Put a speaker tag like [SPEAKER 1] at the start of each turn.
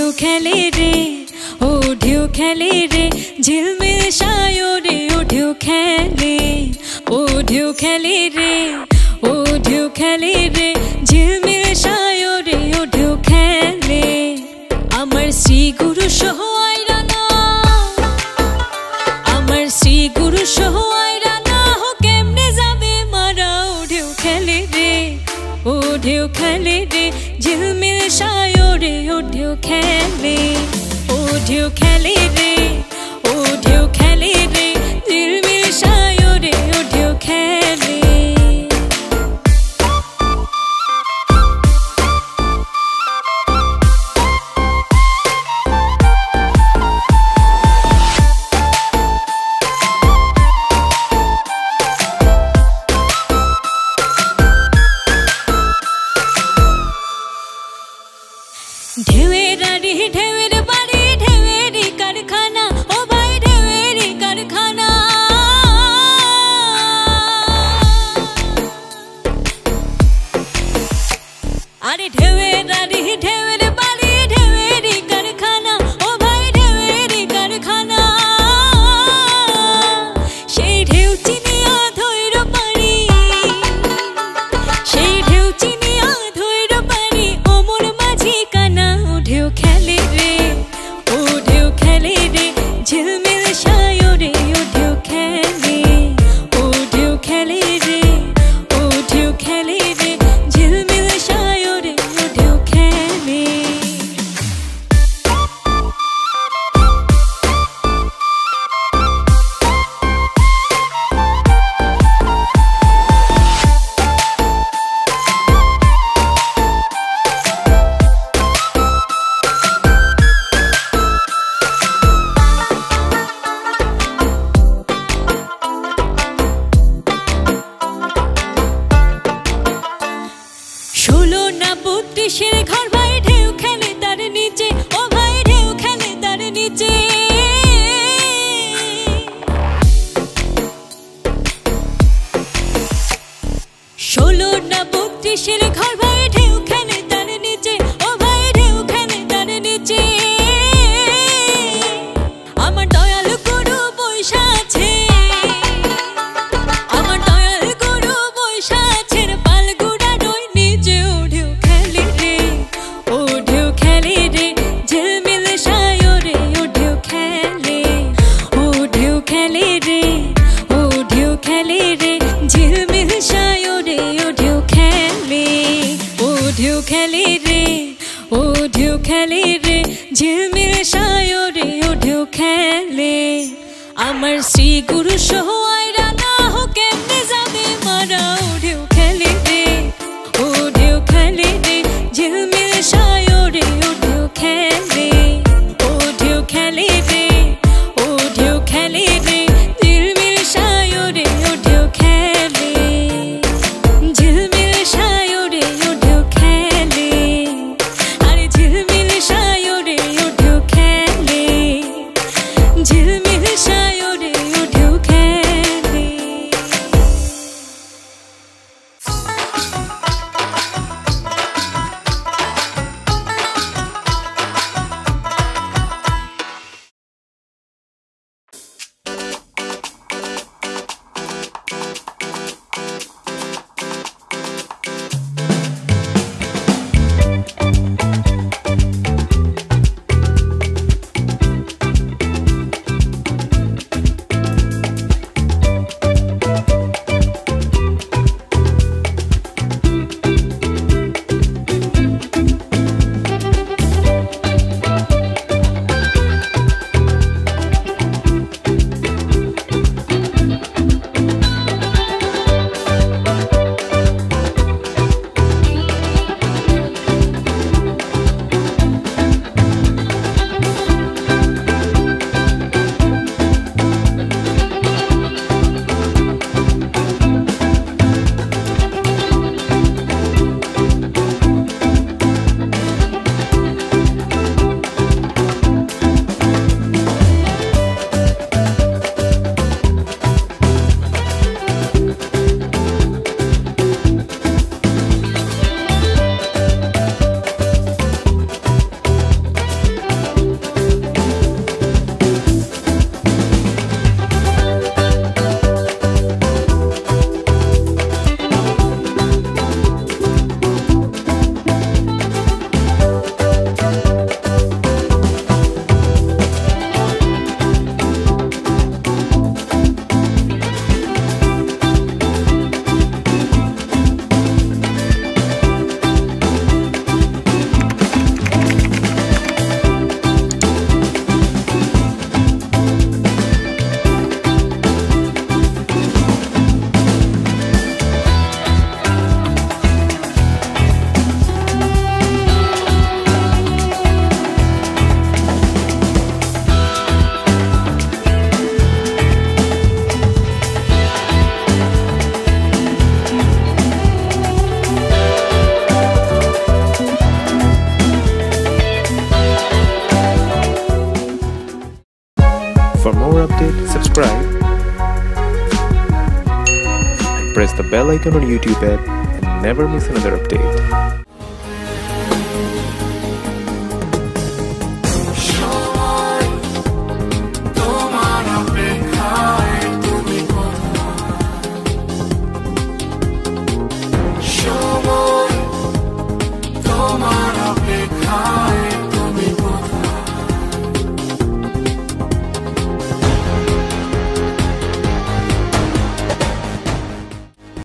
[SPEAKER 1] ঢেউ খেলে রে ও ঢেউ খেলে রে ঝিলমিল সায়রে ও ঢেউ খেলে ও ঢেউ খেলে রে ও ঢেউ খেলে রে ঝিলমিল সায়রে ও ঢেউ খেলে আমার শ্রী গুরু সহ আইরানা আমার শ্রী গুরু সহ আইরানা হো কেমনে যাবে মারা ও ঢেউ খেলে রে ও ঢেউ খেলে রে ঝিলমিল সায়রে ও ঢেউ খেলে ও ঢেউ খেলে রে ও ঢেউ খেলে রে ঝিলমিল সায়রে ও ঢেউ খেলে ঢেউয়ের আড়ি ঢেউয়ের বাড়ি ঢেউয়েরই কারখানা ও ভাই ঢেউয়েরই কারখানা আরে ঢেউয়ের আড়ি ঢেউয়ের বাড়ি ঢেউয়েরই কারখানা ও ভাই ঢেউয়েরই কারখানা সেই ঢেউ চিনিয়া ধৈর্য পারি সেই ঢেউ চিনিয়া ধৈর্য পারি ওমর মাঝি কানা ও ঢেউ খেলে রে ও ঢেউ খেলে রে ঝিলমিল সায়রে ও ঢেউ খেলে ও ঢেউ খেলে রে ও ঢেউ খেলে রে ঝিলমিল সায়রে ও ঢেউ খেলে ষোলো না 32-এর ঘর ভাই ঢেউ খেলে তার নিচে ও ভাই ঢেউ খেলে তার নিচে ষোলো না 32-এর ঘর ভাই ঢেউ খেলে তার নিচে ও ভাই ঢেউ খেলে তার নিচে আমার দয়াল গুরু বৈশা আছে আমার দয়াল গুরু বৈশা আছে পালগুড়া রই নিচে ও ঢেউ খেলে রে ও ঢেউ খেলে রে ঝিলমিল সায়রে ও ঢেউ খেলে ও ঢেউ খেলে রে ও ঢেউ খেলে রে ঝিলমিল সায়রে ও ঢেউ খেলে ও ঢেউ খেলে রে ও ঢেউ খেলে রে ঝিলমিল সায়রে ও ঢেউ খেলে আমার শ্রী গুরু সহ আইরানা হো কেমনে যাবে মারা ও ঢেউ খেলে রে ও ঢেউ খেলে রে ঝিলমিল সায়রে ও ঢেউ খেলে ও ঢেউ খেলে রে ও ঢেউ খেলে রে ঝিলমিল সায়রে ও ঢেউ খেলে ঝিলমিল সায়রে ও ঢেউ খেলে আরে ঝিলমিল সায়রে ও ঢেউ খেলে ঝিলমিল সায়রে ও ঢেউ খেলে
[SPEAKER 2] For more updates, subscribe and press the bell icon on YouTube app and never miss another update.